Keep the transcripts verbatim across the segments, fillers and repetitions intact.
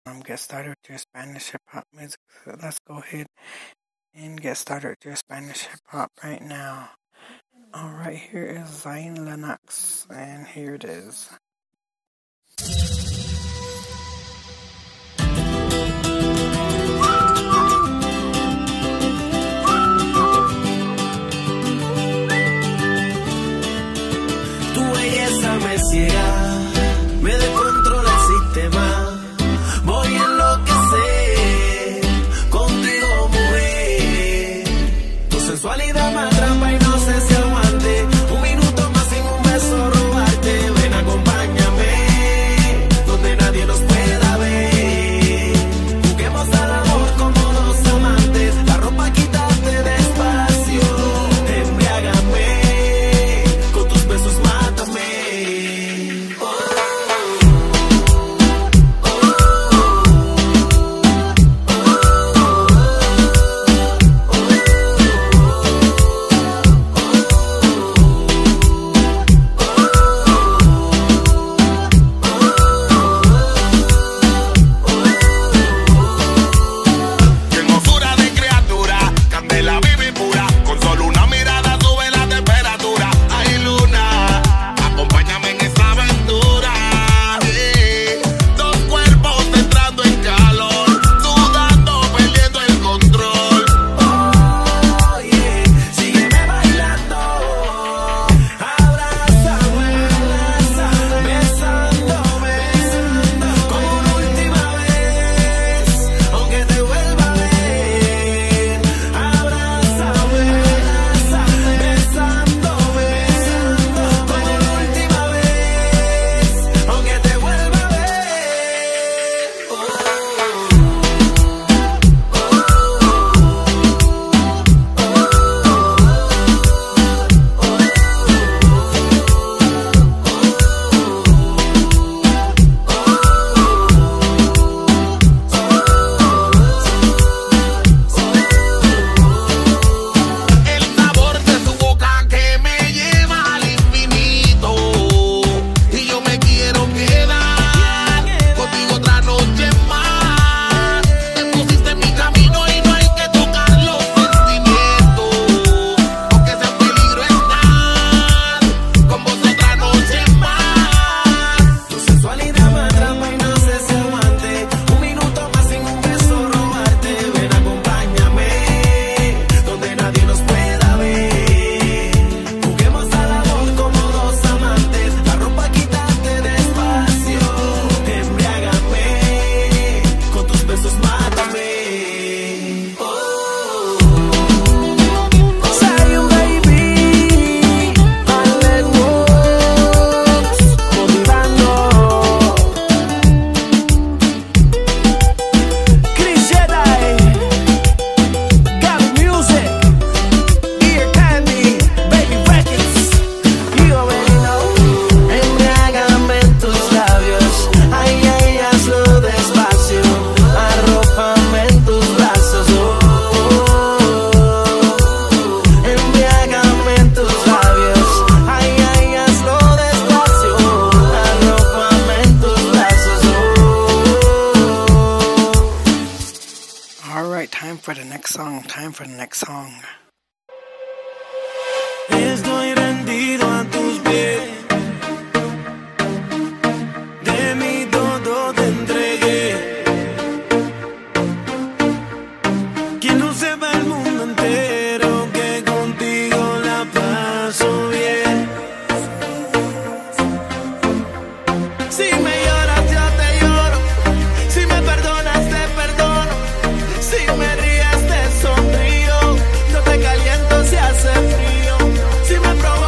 um, get started with your Spanish hip hop music. So let's go ahead and get started with your Spanish hip hop right now. Alright, here is Zion Lennox, and here it is. Tu belleza me ciega, me descontrola el sistema. Voy a enloquecer contigo, mujer. Tu sensualidad me atrapa y no sé si aguante. Un minuto más sin un beso robarte. Ven, acompáñame donde nadie nos pueda ver. Juguemos al amor como dos amantes. La ropa quítate despacio. Embriágame con tus besos, mátame. Time for the next song, time for the next song. Estoy rendido a tus pies. De mí todo te entregué. Que no sepa el mundo entero que contigo la paso bien. Si me lloras yo te lloro. Si me perdonas te perdono. Si me ríes te sonrío. No te caliento si hace frío. Si me provocas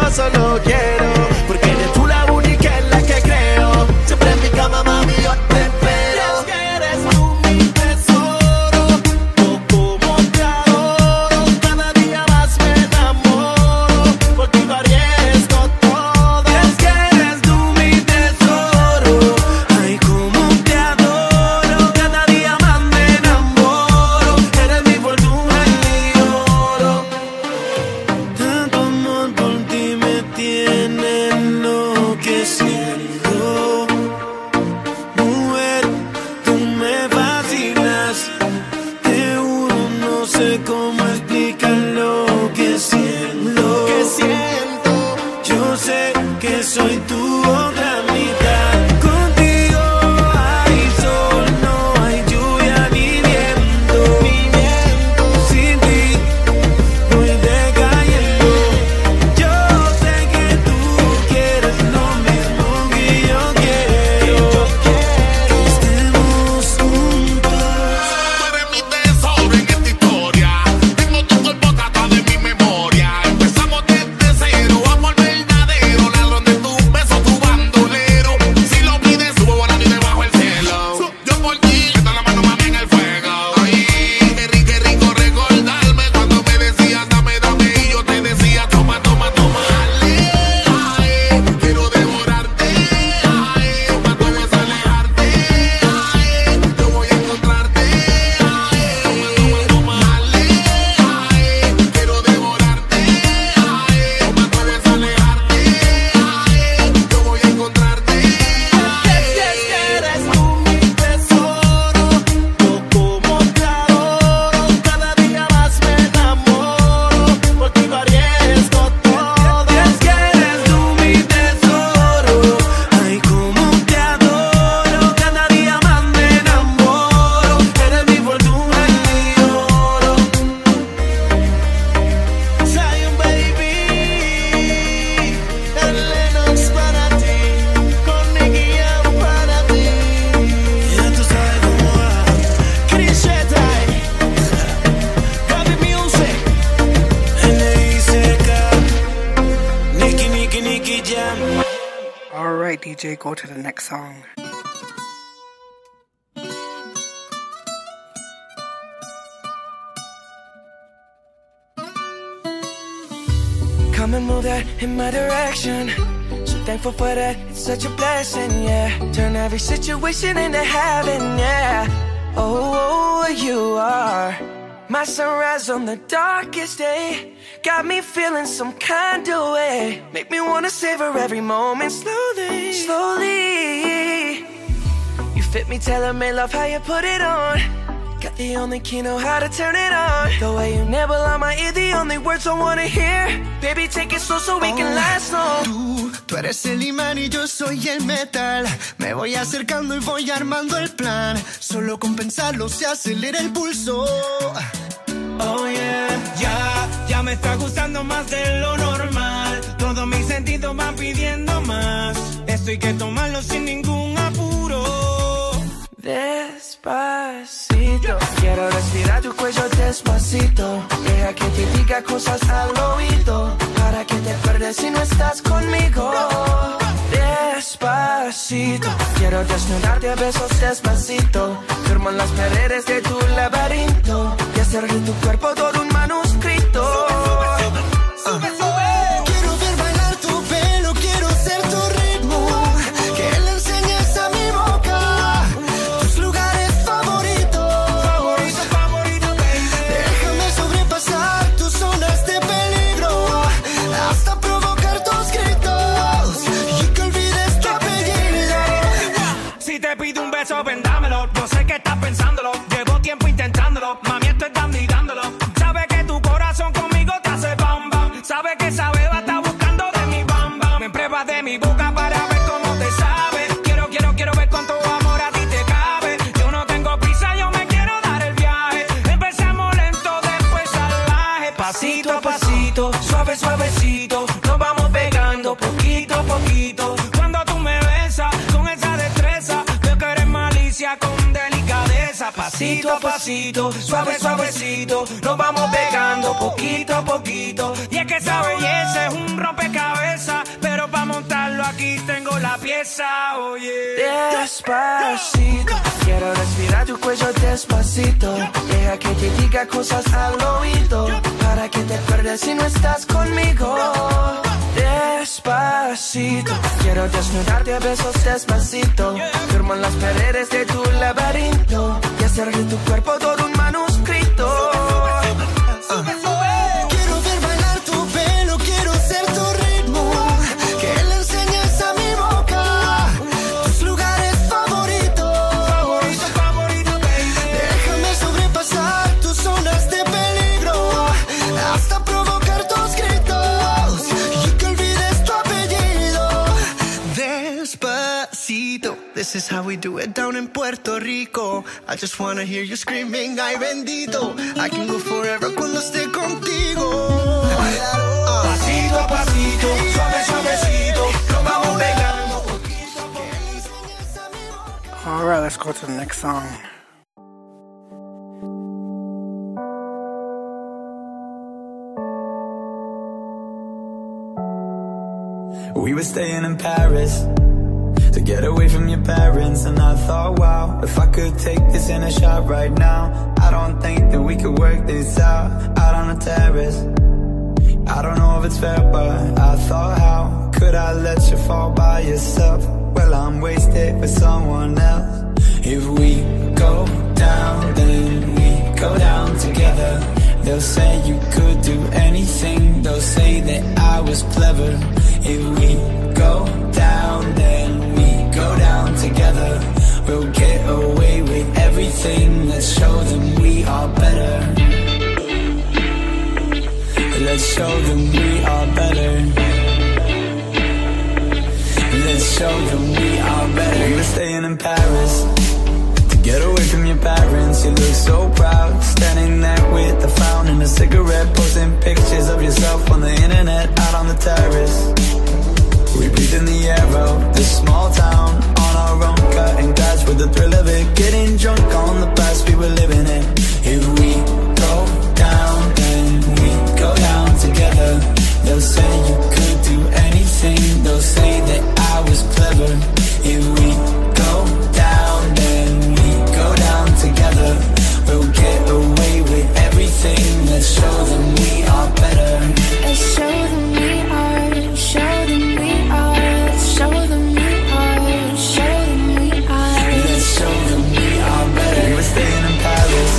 solo quiero, porque eres tú la única en la que creo. Siempre en mi cama, mami, yo te espero. Es que eres tú mi tesoro, oh, como te adoro. Cada día más me enamoro, por ti lo arriesgo todo. Es que eres tú mi tesoro, ay, como te adoro. Cada día más me enamoro, eres mi fortuna y mi oro. Tanto amor por ti me tiene enloqueciendo. Mujer, tú me vacilas, te juro no sé cómo explicar lo que siento. Que siento, yo sé que soy tu otra mitad. Contigo hay sol, no hay lluvia ni viento. Ni viento. Sin ti voy decayendo. Yo sé que tú quieres lo mismo que yo quiero. Que estemos juntos. Tú eres mi tesoro en esta historia. Tengo tu cuerpo tatuado en mi memoria. Empezamos desde cero, amor verdadero. Ladrón de tus besos, tu bandolero. Si lo pides, subo volando y debajo el cielo. Yo por ti, meto la mano, mami, en el fuego. Ay, qué rico, qué rico recordarme cuando me decías dame, dame. Y yo te decía toma, toma, toma. Ale, ay, quiero devorarte. Ay, toma, cómo es alejarte. Ay, yo voy a encontrarte. Ay, toma, toma, toma. Ale, ay, quiero devorarte. Ay, toma, cómo es alejarte. Ay, yo voy a encontrarte. Es que eres tú mi tesoro, yo como te adoro. Cada día más me enamoro, por ti lo arriesgo todo. Es que eres tú mi tesoro, ay, como te adoro. Cada día más me enamoro, eres mi fortuna y mi oro. Zion, baby, el Lennox para ti, con Nicky Jam para ti. Ya tú sabes cómo va. Chris Shetay, Gaby Music, N I C K, Nicky, Nicky, Nicky Jam. Alright, D J, go to the next song. Come and move that in my direction. So thankful for that, it's such a blessing, yeah. Turn every situation into heaven, yeah. Oh, you are my sunrise on the darkest day. Got me feeling some kind of way. Make me wanna savor every moment slowly, slowly. You fit me, tailor-made, love how you put it on. Got the only key, know how to turn it on. The way you nibble on my ear, the only words I wanna hear. Baby, take it slow so we can last long. Tú, tú eres el imán y yo soy el metal. Me voy acercando y voy armando el plan. Solo con pensarlo se acelera el pulso. Oh yeah, ya, ya me está gustando más de lo normal. Todos mis sentidos van pidiendo más. Esto hay que tomarlo sin ningún apuro. Despacito, quiero respirar tu cuello despacito. Deja que te diga cosas al oído, para que te acuerdes si no estás conmigo. Despacito, quiero desnudarte a besos despacito. Firmo en las paredes de tu laberinto y hacer de tu cuerpo todo un manuscrito. Sube, sube. Quiero ver bailar tu pelo, quiero ser tu ritmo. Que le enseñes a mi boca tus lugares favoritos. Favorito, favorito, baby. Déjame sobrepasar tus zonas de peligro, hasta provocar tus gritos y que olvides tu apellido. Si te pido un beso, ven, dámelo. Yo sé que estás pensándolo, llevo tiempo intentándolo. Mami, estoy dando y dándolo. Sabe que tu corazón conmigo te hace bam bam. Sabe que esa beba está buscando de mi bam bam. Me pruebas de mi boca para ver cómo te sabe. Quiero, quiero, quiero ver cuánto amor a ti te cabe. Yo no tengo prisa, yo me quiero dar el viaje. Empezamos lento, después salvaje. Pasito a pasito, suave, suavecito. Nos vamos pegando poquito a poquito. Cuando tú me besas con esa destreza, veo que eres malicia con delicadeza. Pasito a pasito, suave, suavecito. Nos vamos pegando poquito a poquito. Y es que esa belleza es un rompecabezas. esa, oye. Despacito, quiero respirar tu cuello despacito. Deja que te diga cosas al oído, para que te acuerdes si no estás conmigo. Despacito, quiero desnudarte a besos despacito. Firmo en las paredes de tu laberinto y hacer de tu cuerpo todo un manuscrito. uh. Quiero ver bailar tu pelo, quiero ser tu ritmo, que le enseñes a mi boca tus lugares favoritos. Favorito, favorito, baby. Déjame sobrepasar tus zonas de peligro, hasta provocar tus gritos y que olvides tu apellido. Despacito, this is how we do it down in Puerto Rico. I just wanna hear you screaming, ay bendito. I can go forever cuando esté contigo. Pasito a pasito, suave, suavecito, nos vamos pegando. Alright, let's go to the next song. We were staying in Paris to get away from your parents, and I thought, wow, if I could take this in a shot right now, I don't think that we could work this out, out on the terrace. I don't know if it's fair, but I thought, how could I let you fall by yourself? Well, I'm wasted with someone else. If we go down, then we go down together. They'll say you could do anything, they'll say that I was clever. If we go down, then we go down together. We'll get away with everything, let's show them we are better. Let's show them we are better. Let's show them we are better. We were staying in Paris to get away from your parents. You look so proud, standing there with a frown and a cigarette, posting pictures of yourself on the internet, out on the terrace. We breathe in the air of this small town, on our own, cutting glass with the thrill of it, getting drunk on the past we were living in. If we go down, then we go down together. They'll say you could do anything, they'll say that I was clever. If we go down, then we go down together. We'll get away with everything, let's show them we are better. Let's show them we are, show them we are, let's show them we are, show them we are. Let's show them we are better. We were staying in Paris.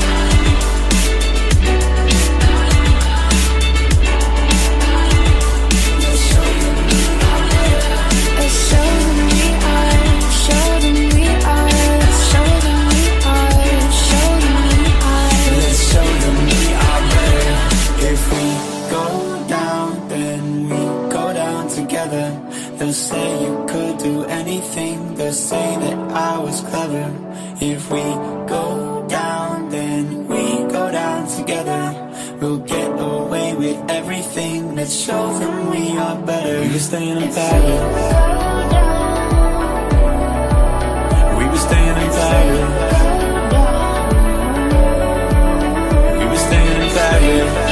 Let's show them we are better. Let's show them we are, show them we are, let's show them we are, show them we are. Let's show them we are better. If we go down, then we go down together. They'll say you could do anything, they'll say that I was clever. If we go down, then we go down together. We'll get away with everything, let's show them we are better. We were staying in Paris. We were staying in Paris. We were staying in Paris.